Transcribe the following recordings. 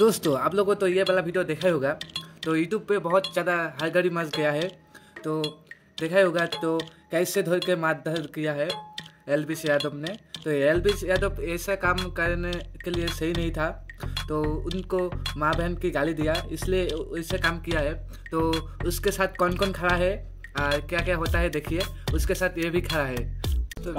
दोस्तों आप लोगों को तो ये वाला वीडियो देखा ही होगा। तो यूट्यूब पे बहुत ज़्यादा हड़गड़ी मच गया है। तो देखा ही होगा तो कैसे धो के मारधर किया है एलविश यादव ने। तो एलविश यादव ऐसा काम करने के लिए सही नहीं था, तो उनको माँ बहन की गाली दिया इसलिए ऐसे काम किया है। तो उसके साथ कौन कौन खड़ा है, क्या क्या होता है देखिए। उसके साथ ये भी खड़ा है। तो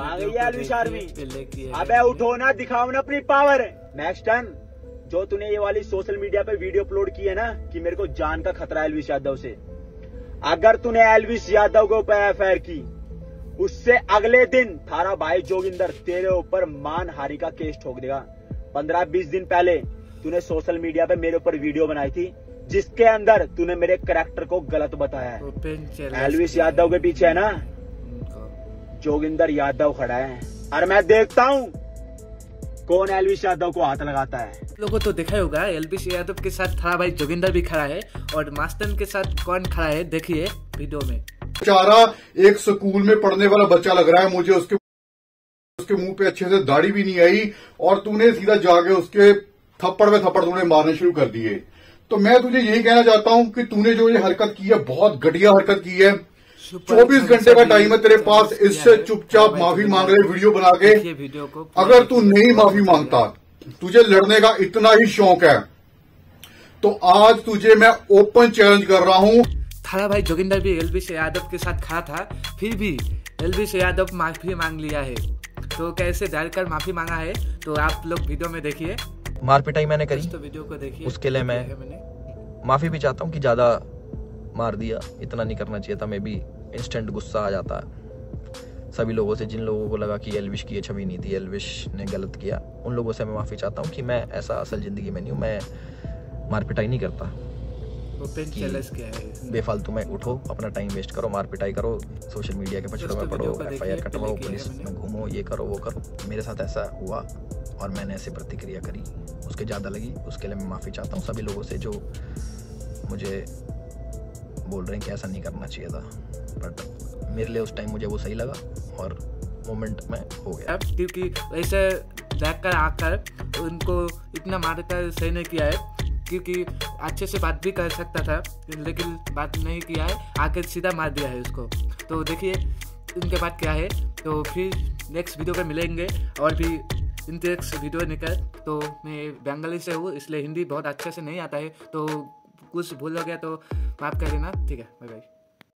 अबे उठो ना, दिखाओ ना अपनी पावर। नेक्स्ट टाइम जो तूने ये वाली सोशल मीडिया पे वीडियो अपलोड की है ना कि मेरे को जान का खतरा है एलविश यादव से, अगर तूने एलविश यादव के ऊपर एफआईआर की, उससे अगले दिन थारा भाई जोगिंदर तेरे ऊपर मानहानि का केस ठोक देगा। 15-20 दिन पहले तूने सोशल मीडिया पे मेरे ऊपर वीडियो बनाई थी जिसके अंदर तूने मेरे कैरेक्टर को गलत बताया है। एलविश यादव के पीछे है ना जोगिंदर यादव खड़ा है, और मैं देखता हूँ कौन एलविश यादव को हाथ लगाता है। लोगों तो देखा होगा एलविश यादव के साथ थारा भाई जोगिंदर भी खड़ा है, और मास्टर के साथ कौन खड़ा है देखिए वीडियो में। बेचारा एक स्कूल में पढ़ने वाला बच्चा लग रहा है मुझे, उसके मुंह पे अच्छे से दाढ़ी भी नहीं आई, और तूने सीधा जाके उसके थप्पड़ में थप्पड़ तूने मारने शुरू कर दिए। तो मैं तुझे यही कहना चाहता हूं कि तूने जो ये हरकत की है बहुत घटिया हरकत की है। 24 घंटे का टाइम है तेरे पास, इससे चुपचाप माफी मांग रहे वीडियो बना के। अगर तू नहीं माफी मांगता, तुझे लड़ने का इतना ही शौक है, तो आज तुझे मैं ओपन चैलेंज कर रहा हूं। थारा भाई जोगिंदर भी एलविश यादव के साथ खड़ा था, फिर भी एलविश यादव माफी मांग लिया है। तो कैसे डालकर माफी मांगा है तो आप लोग वीडियो में देखिए। मार पिटाई मैंने करी तो वीडियो को देखिए, उसके लिए मैं माफी भी चाहता हूँ कि ज्यादा मार दिया, इतना नहीं करना चाहिए था। मैं भी इंस्टेंट गुस्सा आ जाता है सभी लोगों से, जिन लोगों को लगा कि एलविश की ये छवि नहीं थी, एलविश ने गलत किया, उन लोगों से मैं माफी चाहता हूँ कि मैं ऐसा असल जिंदगी में नहीं हूँ। मैं मार पिटाई नहीं करता। बेफालतू में उठो, अपना टाइम वेस्ट करो, मार पिटाई करो, सोशल मीडिया के पछड़ों में पढ़ो, एफआईआर कटवाओ, पुलिस में घूमो, ये करो वो करो। मेरे साथ ऐसा हुआ और मैंने ऐसी प्रतिक्रिया करी, उसके ज़्यादा लगी, उसके लिए मैं माफ़ी चाहता हूँ सभी लोगों से जो मुझे बोल रहे हैं कि ऐसा नहीं करना चाहिए था। बट मेरे लिए उस टाइम मुझे वो सही लगा और मोमेंट में हो गया। क्योंकि वैसे देख कर आकर उनको इतना मारकर सही नहीं किया है, क्योंकि अच्छे से बात भी कर सकता था लेकिन बात नहीं किया है, आकर सीधा मार दिया है उसको। तो देखिए उनके बाद क्या है। तो फिर नेक्स्ट वीडियो पे मिलेंगे और भी इंटरेस्ट वीडियो निकल। तो मैं बंगाली से हूँ इसलिए हिंदी बहुत अच्छे से नहीं आता है, तो कुछ भूल हो गया तो माफ़ कर देना। ठीक है, बाय बाय।